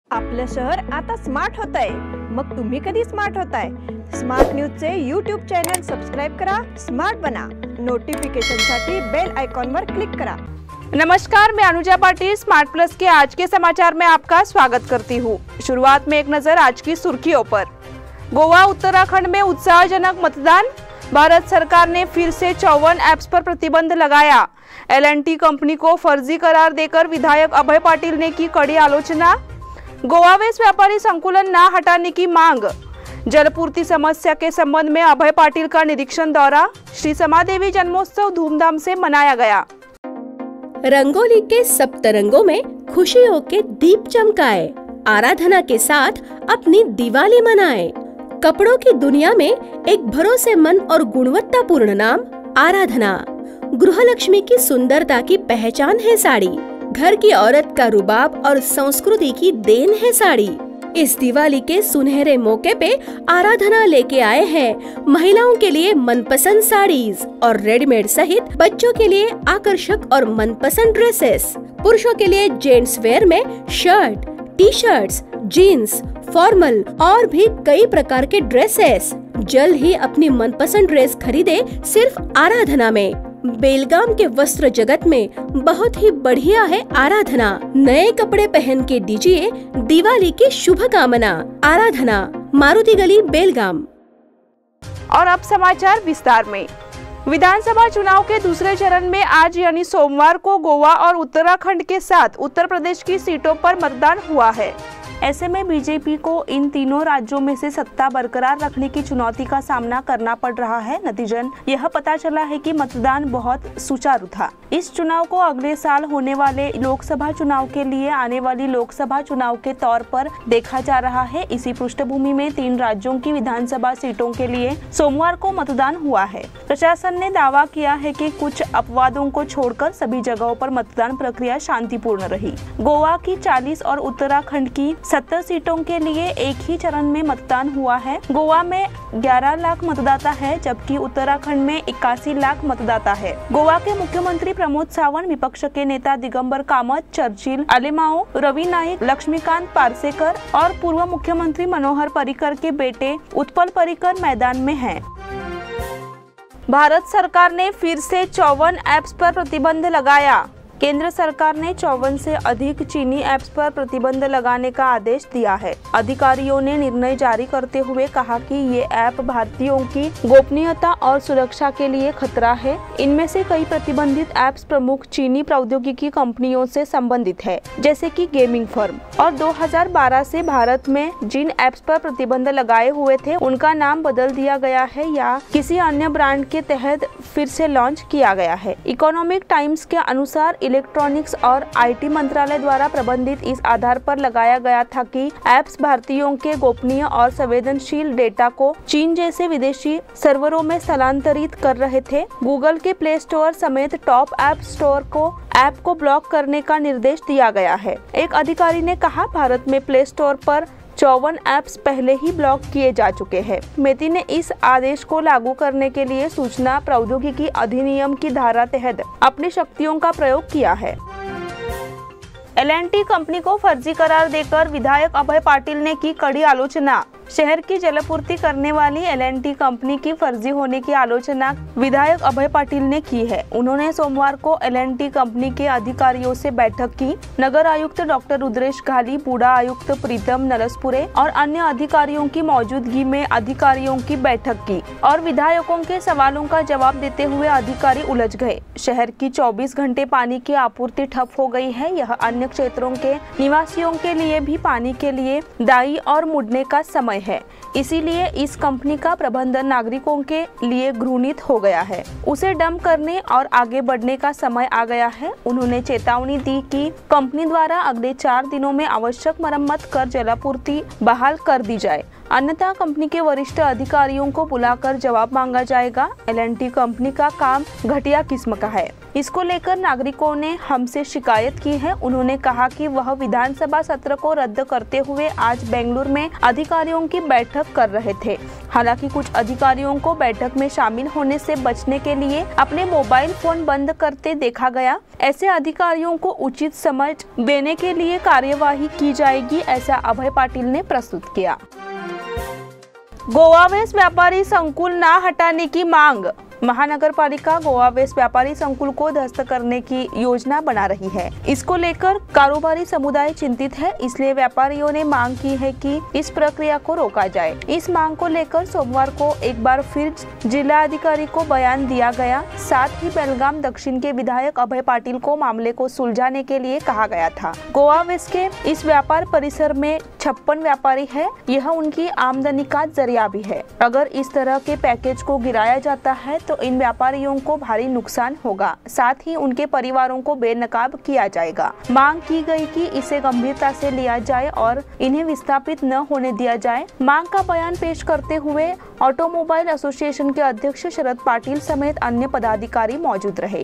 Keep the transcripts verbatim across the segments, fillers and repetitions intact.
आपलं शहर आता स्मार्ट होत आहे। मग तुम्ही कधी स्मार्ट होताय? स्मार्ट न्यूजचे यूट्यूब चॅनल सबस्क्राइब करा, स्मार्ट बना। नोटिफिकेशनसाठी बेल आइकॉन वर क्लिक करा। नमस्कार, मैं अनुजा पाटिल स्मार्ट प्लस के आज के समाचार में आपका स्वागत करती हूँ। शुरुआत में एक नजर आज की सुर्खियों पर। गोवा उत्तराखंड में उत्साहजनक मतदान। भारत सरकार ने फिर से चौवन ऐप्स पर प्रतिबंध लगाया। एल एंड टी कंपनी को फर्जी करार देकर विधायक अभय पाटिल ने की कड़ी आलोचना। गोवा वेस्ट व्यापारी संकुलन न हटाने की मांग। जलपूर्ति समस्या के संबंध में अभय पाटिल का निरीक्षण दौरा। श्री समादेवी जन्मोत्सव धूमधाम से मनाया गया। रंगोली के सप्तरंगों में खुशियों के दीप चमकाए, आराधना के साथ अपनी दिवाली मनाए। कपड़ों की दुनिया में एक भरोसेमंद और गुणवत्तापूर्ण नाम आराधना। गृहलक्ष्मी की सुंदरता की पहचान है साड़ी। घर की औरत का रुबाब और संस्कृति की देन है साड़ी। इस दिवाली के सुनहरे मौके पे आराधना लेके आए हैं महिलाओं के लिए मनपसंद साड़ीज और रेडीमेड सहित बच्चों के लिए आकर्षक और मनपसंद ड्रेसेस। पुरुषों के लिए जेंट्स वेयर में shirt, T shirts, jeans, formal और भी कई प्रकार के ड्रेसेस। जल्द ही अपनी मनपसंद ड्रेस खरीदे सिर्फ आराधना में। बेलगाम के वस्त्र जगत में बहुत ही बढ़िया है आराधना। नए कपड़े पहन के दीजिए दिवाली की शुभकामना। आराधना, मारुति गली, बेलगाम। और अब समाचार विस्तार में। विधानसभा चुनाव के दूसरे चरण में आज यानी सोमवार को गोवा और उत्तराखंड के साथ उत्तर प्रदेश की सीटों पर मतदान हुआ है। ऐसे में बीजेपी को इन तीनों राज्यों में से सत्ता बरकरार रखने की चुनौती का सामना करना पड़ रहा है। नतीजन यह पता चला है कि मतदान बहुत सुचारू था। इस चुनाव को अगले साल होने वाले लोकसभा चुनाव के लिए आने वाली लोकसभा चुनाव के तौर पर देखा जा रहा है। इसी पृष्ठभूमि में तीन राज्यों की विधानसभा सीटों के लिए सोमवार को मतदान हुआ है। प्रशासन ने दावा किया है कि कुछ अपवादों को छोड़कर सभी जगहों पर मतदान प्रक्रिया शांतिपूर्ण रही। गोवा की चालीस और उत्तराखंड की सत्तर सीटों के लिए एक ही चरण में मतदान हुआ है। गोवा में ग्यारह लाख मतदाता है, जबकि उत्तराखंड में इक्यासी लाख मतदाता है। गोवा के मुख्यमंत्री प्रमोद सावंत, विपक्ष के नेता दिगंबर कामत, चर्चिल अलेमाओ, रवि नाईक, लक्ष्मीकांत पार्सेकर और पूर्व मुख्यमंत्री मनोहर पर्रिकर के बेटे उत्पल पर्रिकर मैदान में हैं। भारत सरकार ने फिर से चौवन ऐप्स पर प्रतिबंध लगाया। केंद्र सरकार ने चौवन से अधिक चीनी ऐप्स पर प्रतिबंध लगाने का आदेश दिया है। अधिकारियों ने निर्णय जारी करते हुए कहा कि ये ऐप भारतीयों की गोपनीयता और सुरक्षा के लिए खतरा है। इनमें से कई प्रतिबंधित ऐप्स प्रमुख चीनी प्रौद्योगिकी कंपनियों से संबंधित है, जैसे कि गेमिंग फर्म। और दो हज़ार बारह से भारत में जिन ऐप्स पर प्रतिबंध लगाए हुए थे उनका नाम बदल दिया गया है या किसी अन्य ब्रांड के तहत फिर से लॉन्च किया गया है। इकोनॉमिक टाइम्स के अनुसार इलेक्ट्रॉनिक्स और आईटी मंत्रालय द्वारा प्रबंधित इस आधार पर लगाया गया था कि ऐप्स भारतीयों के गोपनीय और संवेदनशील डेटा को चीन जैसे विदेशी सर्वरों में स्थलांतरित कर रहे थे। गूगल के प्ले स्टोर समेत टॉप ऐप स्टोर को ऐप को ब्लॉक करने का निर्देश दिया गया है। एक अधिकारी ने कहा, भारत में प्ले स्टोर पर चौवन ऐप्स पहले ही ब्लॉक किए जा चुके हैं। मेती ने इस आदेश को लागू करने के लिए सूचना प्रौद्योगिकी अधिनियम की धारा तहत अपनी शक्तियों का प्रयोग किया है। एल एंड टी कंपनी को फर्जी करार देकर विधायक अभय पाटिल ने की कड़ी आलोचना। शहर की जलपूर्ति करने वाली एल एंड टी कंपनी की फर्जी होने की आलोचना विधायक अभय पाटिल ने की है। उन्होंने सोमवार को एल एंड टी कंपनी के अधिकारियों से बैठक की। नगर आयुक्त डॉक्टर रुद्रेश घाली, बूढ़ा आयुक्त प्रीतम नरसपुरे और अन्य अधिकारियों की मौजूदगी में अधिकारियों की बैठक की और विधायकों के सवालों का जवाब देते हुए अधिकारी उलझ गए। शहर की चौबीस घंटे पानी की आपूर्ति ठप हो गई है। यह अन्य क्षेत्रों के निवासियों के लिए भी पानी के लिए दाई और मुड़ने का समय है। इसीलिए इस कंपनी का प्रबंधन नागरिकों के लिए घृणित हो गया है। उसे डंप करने और आगे बढ़ने का समय आ गया है। उन्होंने चेतावनी दी कि कंपनी द्वारा अगले चार दिनों में आवश्यक मरम्मत कर जलापूर्ति बहाल कर दी जाए, अन्यथा कंपनी के वरिष्ठ अधिकारियों को बुलाकर जवाब मांगा जाएगा। एल एंड टी कंपनी का काम घटिया किस्म का है। इसको लेकर नागरिकों ने हमसे शिकायत की है। उन्होंने कहा कि वह विधानसभा सत्र को रद्द करते हुए आज बेंगलुरु में अधिकारियों की बैठक कर रहे थे। हालांकि कुछ अधिकारियों को बैठक में शामिल होने से बचने के लिए अपने मोबाइल फोन बंद करते देखा गया। ऐसे अधिकारियों को उचित समझ देने के लिए कार्यवाही की जाएगी, ऐसा अभय पाटिल ने प्रस्तुत किया। गोवा वेस्ट व्यापारी संकुल ना हटाने की मांग। महानगर पालिका गोवा वेस्ट व्यापारी संकुल को ध्वस्त करने की योजना बना रही है। इसको लेकर कारोबारी समुदाय चिंतित है, इसलिए व्यापारियों ने मांग की है कि इस प्रक्रिया को रोका जाए। इस मांग को लेकर सोमवार को एक बार फिर जिला अधिकारी को बयान दिया गया। साथ ही बेलगाम दक्षिण के विधायक अभय पाटिल को मामले को सुलझाने के लिए कहा गया था। गोवा वेस्ट के इस व्यापार परिसर में छप्पन व्यापारी है। यह उनकी आमदनी का जरिया भी है। अगर इस तरह के पैकेज को गिराया जाता है तो इन व्यापारियों को भारी नुकसान होगा, साथ ही उनके परिवारों को बेनकाब किया जाएगा। मांग की गई कि इसे गंभीरता से लिया जाए और इन्हें विस्थापित न होने दिया जाए। मांग का बयान पेश करते हुए ऑटोमोबाइल एसोसिएशन के अध्यक्ष शरद पाटिल समेत अन्य पदाधिकारी मौजूद रहे।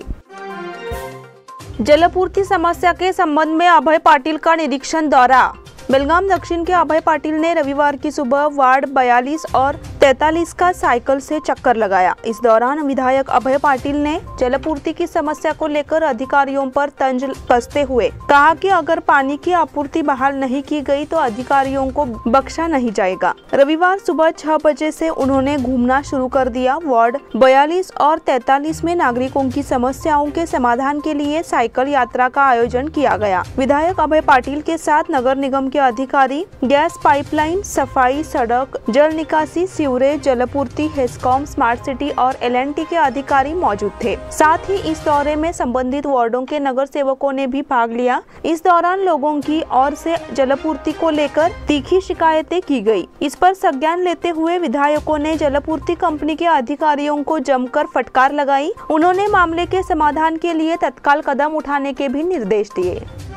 जलपूर्ति समस्या के संबंध में अभय पाटिल का निरीक्षण दौरा। बेलगाम दक्षिण के अभय पाटिल ने रविवार की सुबह वार्ड बयालीस और तैतालीस का साइकिल से चक्कर लगाया। इस दौरान विधायक अभय पाटिल ने जलपूर्ति की समस्या को लेकर अधिकारियों पर तंज कसते हुए कहा कि अगर पानी की आपूर्ति बहाल नहीं की गई तो अधिकारियों को बख्शा नहीं जाएगा। रविवार सुबह छह बजे से उन्होंने घूमना शुरू कर दिया। वार्ड बयालीस और तैतालीस में नागरिकों की समस्याओं के समाधान के लिए साइकिल यात्रा का आयोजन किया गया। विधायक अभय पाटिल के साथ नगर निगम के अधिकारी, गैस पाइपलाइन, सफाई, सड़क, जल निकासी, सीवरेज, जलपूर्ति, हेस्कॉम, स्मार्ट सिटी और एल एंड टी के अधिकारी मौजूद थे। साथ ही इस दौरे में संबंधित वार्डों के नगर सेवकों ने भी भाग लिया। इस दौरान लोगों की ओर से जलपूर्ति को लेकर तीखी शिकायतें की गई। इस पर संज्ञान लेते हुए विधायकों ने जलपूर्ति कंपनी के अधिकारियों को जमकर फटकार लगाई। उन्होंने मामले के समाधान के लिए तत्काल कदम उठाने के भी निर्देश दिए।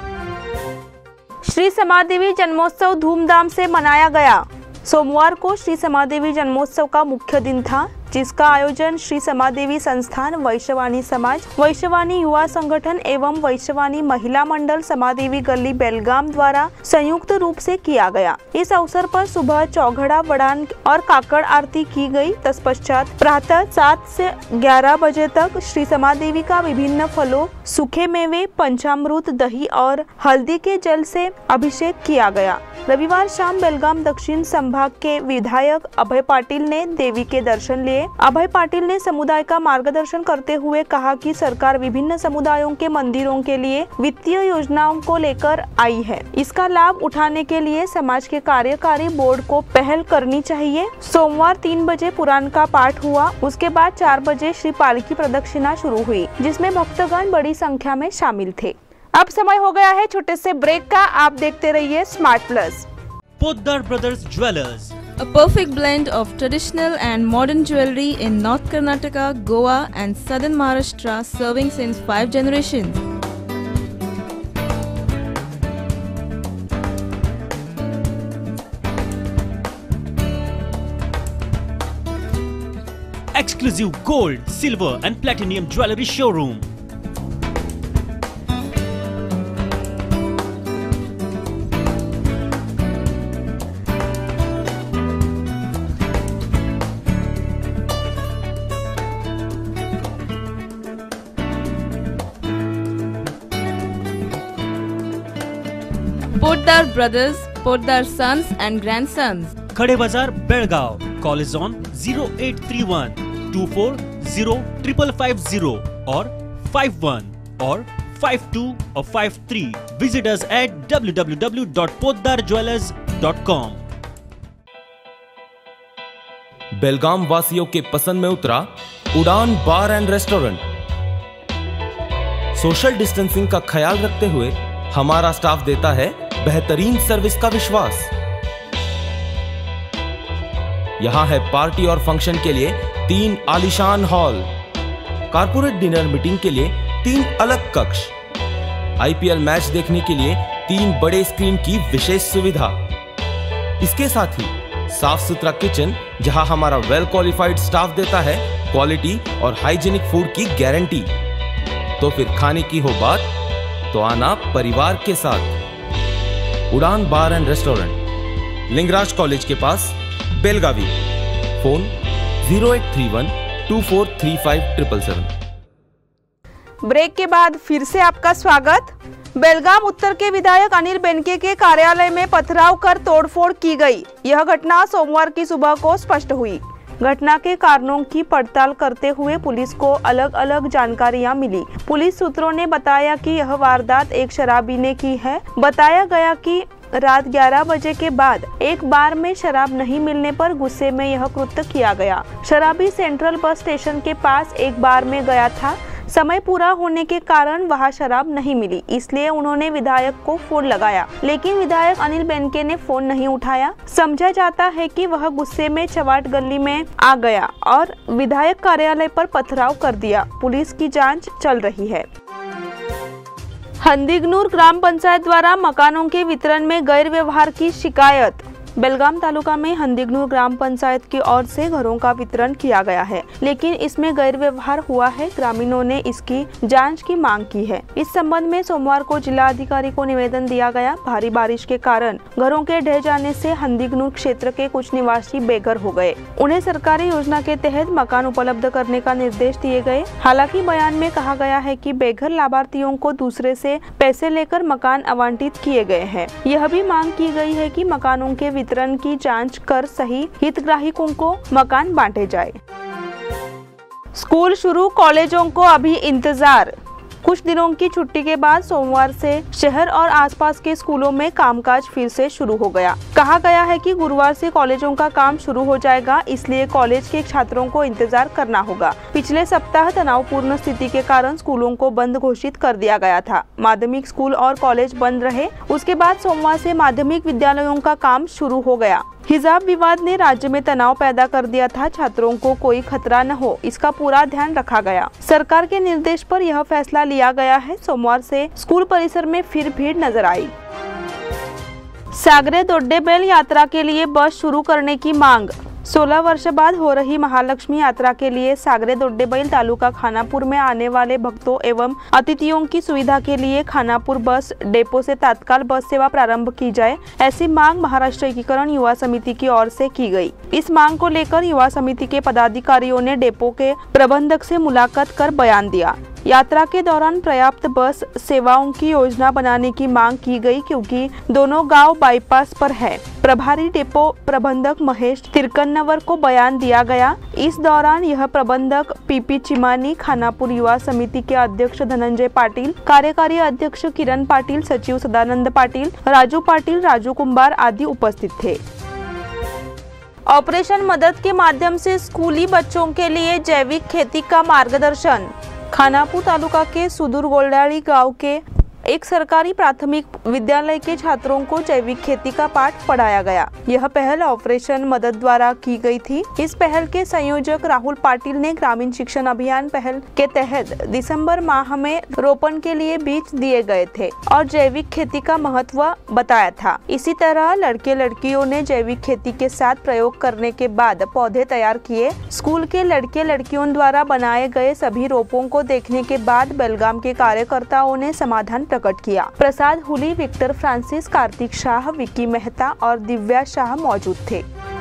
श्री समादेवी जन्मोत्सव धूमधाम से मनाया गया। सोमवार को श्री समादेवी जन्मोत्सव का मुख्य दिन था, जिसका आयोजन श्री समादेवी संस्थान, वैश्यवाणी समाज, वैश्यवाणी युवा संगठन एवं वैश्यवाणी महिला मंडल समादेवी गली बेलगाम द्वारा संयुक्त रूप से किया गया। इस अवसर पर सुबह चौघड़ा, वड़ान और काकड़ आरती की गई। तत्पश्चात प्रातः सात से ग्यारह बजे तक श्री समादेवी का विभिन्न फलों, सूखे मेवे, पंचामृत, दही और हल्दी के जल से अभिषेक किया गया। रविवार शाम बेलगाम दक्षिण संभाग के विधायक अभय पाटिल ने देवी के दर्शन लिए। अभय पाटिल ने समुदाय का मार्गदर्शन करते हुए कहा कि सरकार विभिन्न समुदायों के मंदिरों के लिए वित्तीय योजनाओं को लेकर आई है। इसका लाभ उठाने के लिए समाज के कार्यकारी बोर्ड को पहल करनी चाहिए। सोमवार तीन बजे पुराण का पाठ हुआ। उसके बाद चार बजे श्री पालकी प्रदक्षिणा शुरू हुई, जिसमें भक्तगण बड़ी संख्या में शामिल थे। अब समय हो गया है छोटे से ब्रेक का। आप देखते रहिए smart plus. Poddar brothers jewellers, a perfect blend of traditional and modern jewelry in North Karnataka, Goa and Southern Maharashtra, serving since five generations. exclusive gold, silver and platinum jewelry showroom. Poddar Brothers, Poddar Sons and Grandsons. खड़े बाजार Belgaum. Call is on zero eight three one two four zero five five zero or five one or five two or five three. Visit us at w w w dot poddar jewelers dot com. बेलगाम वासियों के पसंद में उतरा Udaan bar and restaurant. Social distancing का ख्याल रखते हुए हमारा स्टाफ देता है बेहतरीन सर्विस का विश्वास। यहां है पार्टी और फंक्शन के लिए तीन आलीशान हॉल, कारपोरेट डिनर मीटिंग के लिए तीन अलग कक्ष, आईपीएल मैच देखने के लिए तीन बड़े स्क्रीन की विशेष सुविधा। इसके साथ ही साफ सुथरा किचन, जहां हमारा वेल क्वालिफाइड स्टाफ देता है क्वालिटी और हाइजीनिक फूड की गारंटी। तो फिर खाने की हो बात तो आना परिवार के साथ। Udaan bar and restaurant, Lingaraj college के पास, Belagavi. Phone zero eight three one two four three five triple seven. Break के बाद फिर से आपका स्वागत। बेलगाम उत्तर के विधायक अनिल बेनके के कार्यालय में पथराव कर तोड़फोड़ की गई। यह घटना सोमवार की सुबह को स्पष्ट हुई। घटना के कारणों की पड़ताल करते हुए पुलिस को अलग अलग जानकारियां मिली। पुलिस सूत्रों ने बताया कि यह वारदात एक शराबी ने की है। बताया गया कि रात ग्यारह बजे के बाद एक बार में शराब नहीं मिलने पर गुस्से में यह कृत्य किया गया। शराबी सेंट्रल बस स्टेशन के पास एक बार में गया था। समय पूरा होने के कारण वहां शराब नहीं मिली, इसलिए उन्होंने विधायक को फोन लगाया, लेकिन विधायक अनिल बेनके ने फोन नहीं उठाया। समझा जाता है कि वह गुस्से में चवाट गली में आ गया और विधायक कार्यालय पर पथराव कर दिया। पुलिस की जांच चल रही है। हंदिगनूर ग्राम पंचायत द्वारा मकानों के वितरण में गैर व्यवहार की शिकायत। बेलगाम तालुका में हंदिगनूर ग्राम पंचायत की ओर से घरों का वितरण किया गया है, लेकिन इसमें गैर व्यवहार हुआ है। ग्रामीणों ने इसकी जांच की मांग की है। इस संबंध में सोमवार को जिला अधिकारी को निवेदन दिया गया। भारी बारिश के कारण घरों के ढह जाने से हंदिगनूर क्षेत्र के कुछ निवासी बेघर हो गए। उन्हें सरकारी योजना के तहत मकान उपलब्ध करने का निर्देश दिए गए। हालांकि बयान में कहा गया है कि बेघर लाभार्थियों को दूसरे से पैसे लेकर मकान आवंटित किए गए हैं। यह भी मांग की गई है कि मकानों के वितरण की जांच कर सही हितग्राहियों को मकान बांटे जाए। स्कूल शुरू, कॉलेजों को अभी इंतजार। कुछ दिनों की छुट्टी के बाद सोमवार से शहर और आसपास के स्कूलों में कामकाज फिर से शुरू हो गया। कहा गया है कि गुरुवार से कॉलेजों का काम शुरू हो जाएगा, इसलिए कॉलेज के छात्रों को इंतजार करना होगा। पिछले सप्ताह तनावपूर्ण स्थिति के कारण स्कूलों को बंद घोषित कर दिया गया था। माध्यमिक स्कूल और कॉलेज बंद रहे। उसके बाद सोमवार से माध्यमिक विद्यालयों का काम शुरू हो गया। हिजाब विवाद ने राज्य में तनाव पैदा कर दिया था। छात्रों को कोई खतरा न हो, इसका पूरा ध्यान रखा गया। सरकार के निर्देश पर यह फैसला लिया गया है। सोमवार से स्कूल परिसर में फिर भीड़ नजर आई। सागरे दोड्डेबैल यात्रा के लिए बस शुरू करने की मांग। सोलह वर्ष बाद हो रही महालक्ष्मी यात्रा के लिए सागरे दोड्डेबैल तालुका खानापुर में आने वाले भक्तों एवं अतिथियों की सुविधा के लिए खानापुर बस डेपो से तत्काल बस सेवा प्रारंभ की जाए, ऐसी मांग महाराष्ट्र एकीकरण युवा समिति की ओर से की गई। इस मांग को लेकर युवा समिति के पदाधिकारियों ने डेपो के प्रबंधक से मुलाकात कर बयान दिया। यात्रा के दौरान पर्याप्त बस सेवाओं की योजना बनाने की मांग की गई, क्योंकि दोनों गांव बाईपास पर है। प्रभारी डेपो प्रबंधक महेश तिरकन्नवर को बयान दिया गया। इस दौरान यह प्रबंधक पीपी चिमानी, खानापुर युवा समिति के अध्यक्ष धनंजय पाटिल, कार्यकारी अध्यक्ष किरण पाटिल, सचिव सदानंद पाटिल, राजू पाटिल, राजू कुंभार आदि उपस्थित थे। ऑपरेशन मदद के माध्यम से स्कूली बच्चों के लिए जैविक खेती का मार्गदर्शन। खानापुर तालुका के सुदूर गोल्डाड़ी गांव के एक सरकारी प्राथमिक विद्यालय के छात्रों को जैविक खेती का पाठ पढ़ाया गया। यह पहल ऑपरेशन मदद द्वारा की गई थी। इस पहल के संयोजक राहुल पाटिल ने ग्रामीण शिक्षण अभियान पहल के तहत दिसंबर माह में रोपण के लिए बीज दिए गए थे और जैविक खेती का महत्व बताया था। इसी तरह लड़के लड़कियों ने जैविक खेती के साथ प्रयोग करने के बाद पौधे तैयार किए। स्कूल के लड़के लड़कियों द्वारा बनाए गए सभी रोपों को देखने के बाद बेलगाम के कार्यकर्ताओं ने समाधान प्रकट किया। प्रसाद हुली, विक्टर फ्रांसिस, कार्तिक शाह, विक्की मेहता और दिव्या शाह मौजूद थे।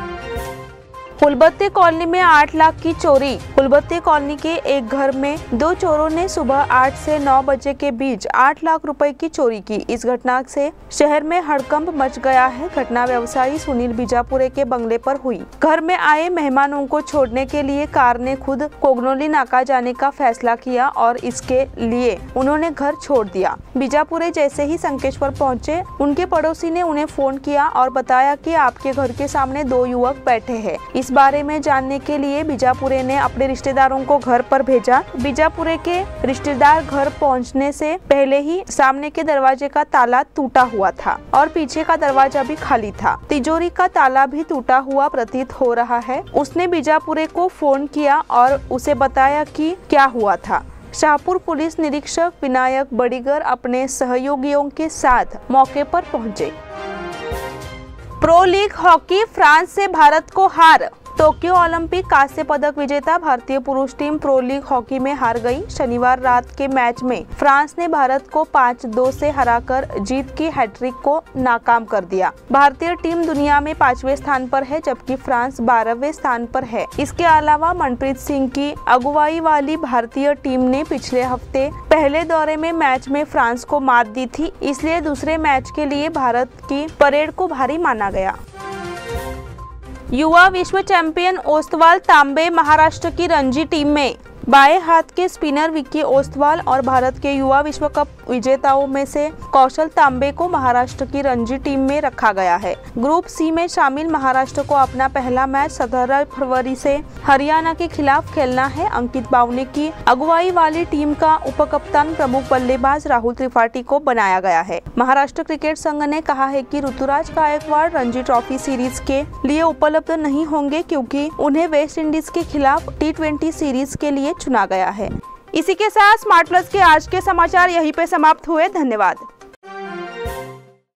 फुलबत्ती कॉलोनी में आठ लाख की चोरी। फुलबत्ती कॉलोनी के एक घर में दो चोरों ने सुबह आठ से नौ बजे के बीच आठ लाख रुपए की चोरी की। इस घटना से शहर में हड़कंप मच गया है। घटना व्यवसायी सुनील बीजापुरे के बंगले पर हुई। घर में आए मेहमानों को छोड़ने के लिए कार ने खुद कोगनोली नाका जाने का फैसला किया और इसके लिए उन्होंने घर छोड़ दिया। बीजापुरे जैसे ही संकेश्वर पहुँचे, उनके पड़ोसी ने उन्हें फोन किया और बताया कि आपके घर के सामने दो युवक बैठे हैं। इस बारे में जानने के लिए बीजापुरे ने अपने रिश्तेदारों को घर पर भेजा। बीजापुरे के रिश्तेदार घर पहुंचने से पहले ही सामने के दरवाजे का ताला टूटा हुआ था और पीछे का दरवाजा भी खाली था। तिजोरी का ताला भी टूटा हुआ प्रतीत हो रहा है। उसने बीजापुरे को फोन किया और उसे बताया कि क्या हुआ था। शाहपुर पुलिस निरीक्षक विनायक बड़ीगर अपने सहयोगियों के साथ मौके पर पहुंचे। प्रो लीग हॉकी, फ्रांस से भारत को हार। टोक्यो ओलंपिक कांस्य पदक विजेता भारतीय पुरुष टीम प्रो लीग हॉकी में हार गई। शनिवार रात के मैच में फ्रांस ने भारत को पाँच दो से हराकर जीत की हैट्रिक को नाकाम कर दिया। भारतीय टीम दुनिया में पांचवें स्थान पर है, जबकि फ्रांस बारहवें स्थान पर है। इसके अलावा मनप्रीत सिंह की अगुवाई वाली भारतीय टीम ने पिछले हफ्ते पहले दौरे में मैच में फ्रांस को मात दी थी, इसलिए दूसरे मैच के लिए भारत की परेड को भारी माना गया। युवा विश्व चैंपियन ओस्तवाल तांबे महाराष्ट्र की रणजी टीम में। बाएं हाथ के स्पिनर विक्की ओस्तवाल और भारत के युवा विश्व कप विजेताओं में से कौशल तांबे को महाराष्ट्र की रणजी टीम में रखा गया है। ग्रुप सी में शामिल महाराष्ट्र को अपना पहला मैच सत्रह फरवरी से हरियाणा के खिलाफ खेलना है। अंकित बावने की अगुवाई वाली टीम का उपकप्तान प्रमुख बल्लेबाज राहुल त्रिपाठी को बनाया गया है। महाराष्ट्र क्रिकेट संघ ने कहा है कि ऋतुराज गायकवाड़ रणजी ट्रॉफी सीरीज के लिए उपलब्ध नहीं होंगे, क्योंकि उन्हें वेस्ट इंडीज के खिलाफ टी ट्वेंटी सीरीज के लिए चुना गया है। इसी के साथ स्मार्ट प्लस के आज के समाचार यहीं पे समाप्त हुए। धन्यवाद।